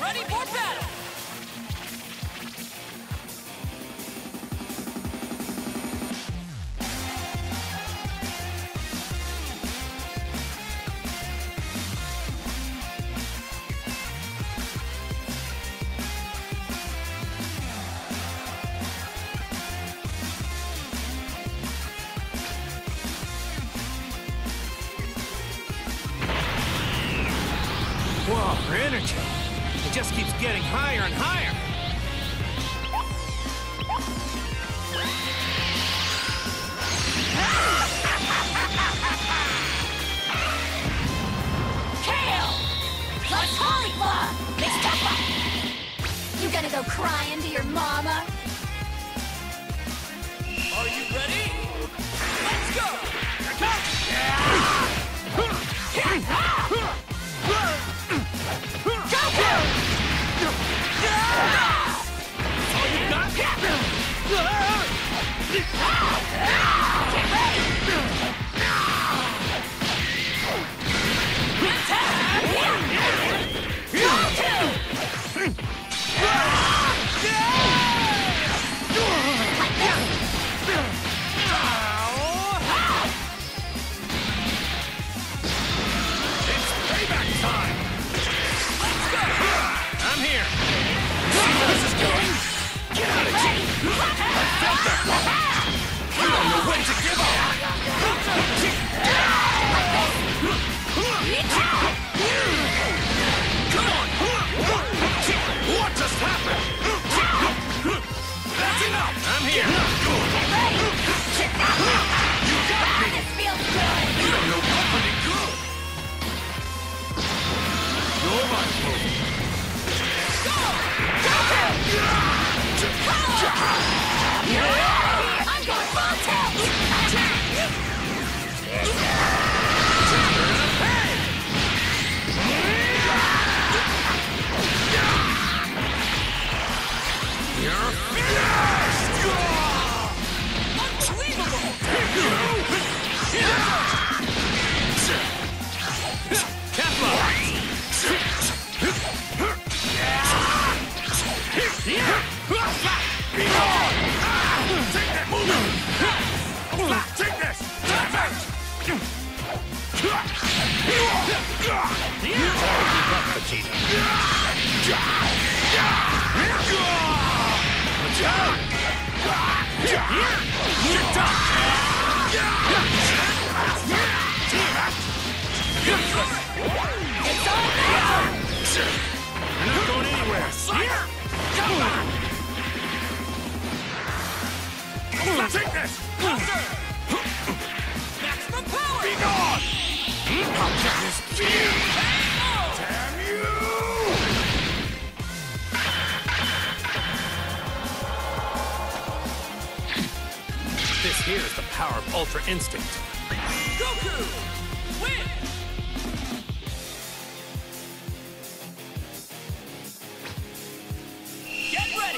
ready for battle! Whoa, her energy. It just keeps getting higher and higher. Kale! Plus Hollyclaw! Step up! You gonna go crying to your mama? Are you ready? Let's go! Take this! Maximum power! Be gone! I'll get this fear! Damn you! This here is the power of Ultra Instinct. Goku! Win! Get ready!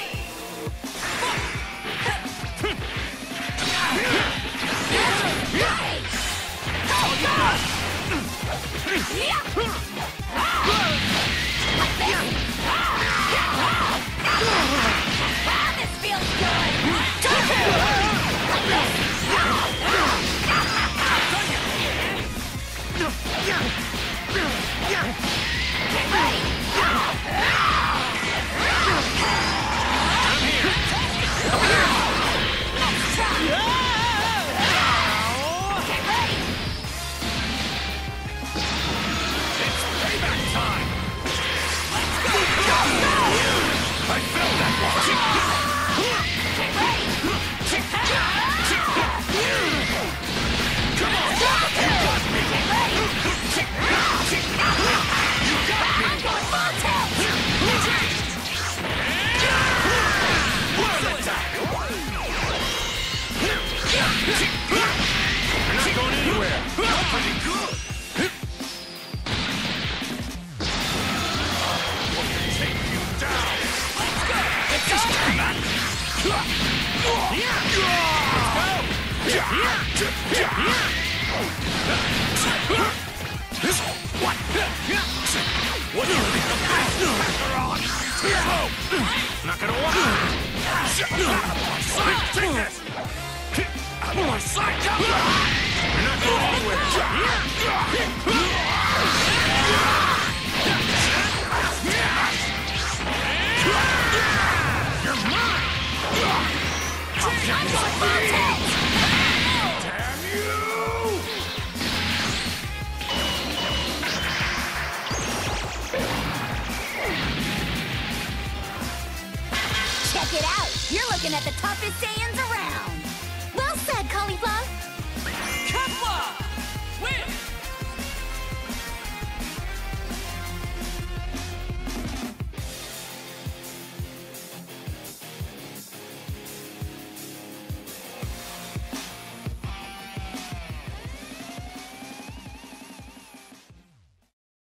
This feels good! What do you think of this, Macaron? Not gonna walk. Take this. You're not going anywhere. You're mine. I'm going full tilt! Damn you! Check it out! You're looking at the toughest Saiyan